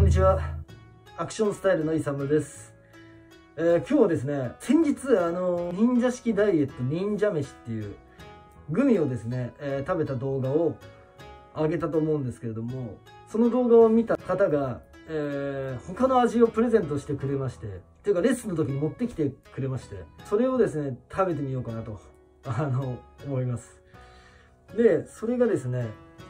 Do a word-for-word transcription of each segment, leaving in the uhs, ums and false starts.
んにちは。アクションスタイルのイサムです。えー、今日はですね、先日あの忍者式ダイエット忍者飯っていうグミをですね、えー、食べた動画を上げたと思うんですけれども、その動画を見た方が、えー、他の味をプレゼントしてくれまして、っていうかレッスンの時に持ってきてくれまして、それをですね食べてみようかなとあの思います。でそれがですね、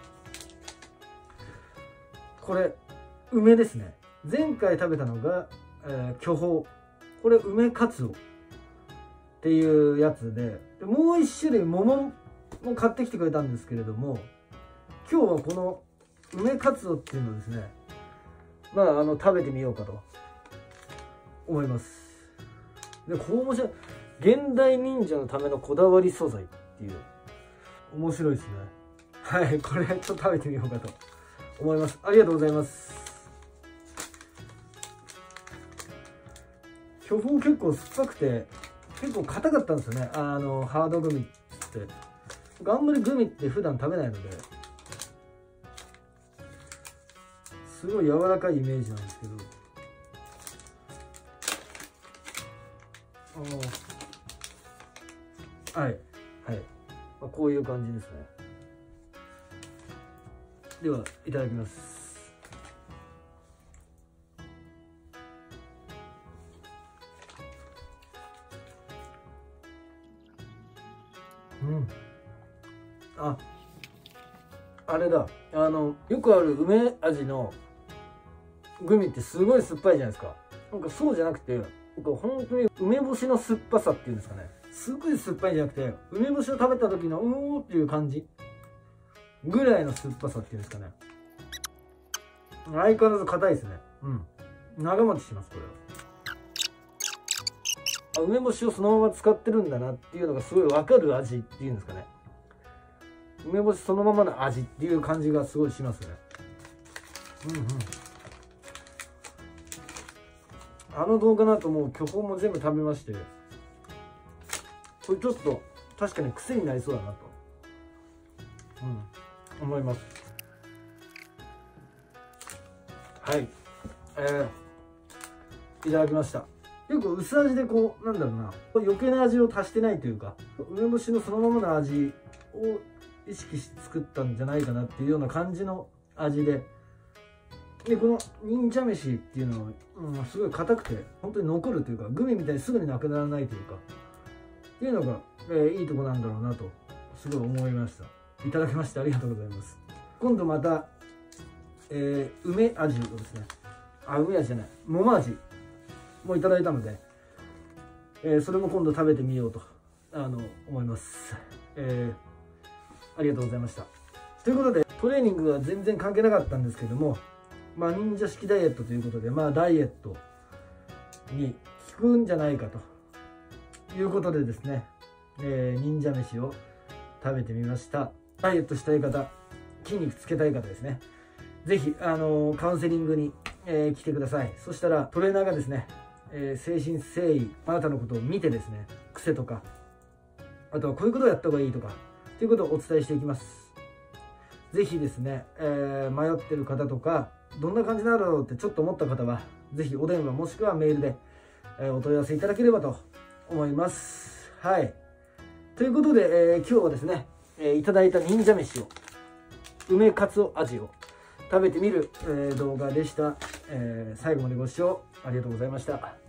これ梅ですね。前回食べたのが、えー、巨峰、これ梅かつおっていうやつで、でもう一種類桃も買ってきてくれたんですけれども、今日はこの梅かつおっていうのをですね、まああの食べてみようかと思います。でこう面白い、現代忍者のためのこだわり素材っていう、面白いですね。はい、これちょっと食べてみようかと思います。ありがとうございます。巨峰結構酸っぱくて結構硬かったんですよね、あのハードグミって。僕あんまりグミって普段食べないのですごい柔らかいイメージなんですけど、あはいはい、まあ、こういう感じですね。ではいただきます。うん、あ、あれだ、あのよくある梅味のグミってすごい酸っぱいじゃないですか。なんかそうじゃなくて、僕は本当に梅干しの酸っぱさっていうんですかね、すごい酸っぱいんじゃなくて、梅干しを食べた時のうーっていう感じぐらいの酸っぱさっていうんですかね。相変わらず硬いですね。うん、長持ちします。これは梅干しをそのまま使ってるんだなっていうのがすごい分かる味っていうんですかね。梅干しそのままの味っていう感じがすごいしますね。うんうん、あの動画の後もう巨峰も全部食べまして、これちょっと確かに癖になりそうだなと、うん、思います。はい、えー、いただきました。結構薄味でこうなんだろうな、余計な味を足してないというか、梅干しのそのままの味を意識して作ったんじゃないかなっていうような感じの味で、でこの忍者飯っていうのは、うん、すごい硬くて本当に残るというか、グミみたいにすぐになくならないというかっていうのが、えー、いいとこなんだろうなとすごい思いました。いただきましてありがとうございます。今度また、えー、梅味をですね、あ、梅味じゃない、桃味もいただいたので、えー、それも今度食べてみようとあの思います。えー、ありがとうございました。ということでトレーニングは全然関係なかったんですけども、まあ忍者式ダイエットということで、まあダイエットに効くんじゃないかということでですね、えー、忍者飯を食べてみました。ダイエットしたい方、筋肉つけたい方ですね、是非あのー、カウンセリングに、えー、来てください。そしたらトレーナーがですね、えー、誠心誠意あなたのことを見てですね、癖とか、あとはこういうことをやった方がいいとかということをお伝えしていきます。是非ですね、えー、迷ってる方とか、どんな感じなんだろうってちょっと思った方は是非お電話もしくはメールで、えー、お問い合わせいただければと思います。はい、ということで、えー、今日はですね、えー、いただいた忍者飯を、梅かつお味を食べてみる、えー、動画でした。えー、最後までご視聴ありがとうございました。